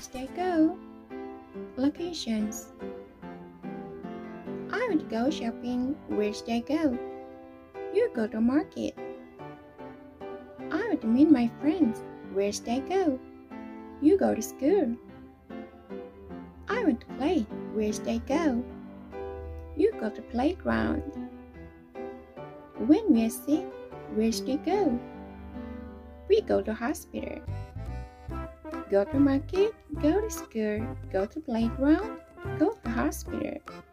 where's they go? Locations. I would go shopping, where's they go? You go to market. I would meet my friends, where's they go? You go to school. I want to play, where's they go? You go to playground. When we are sick, where's they go? We go to hospital. Go to market, go to school, go to playground, go to hospital.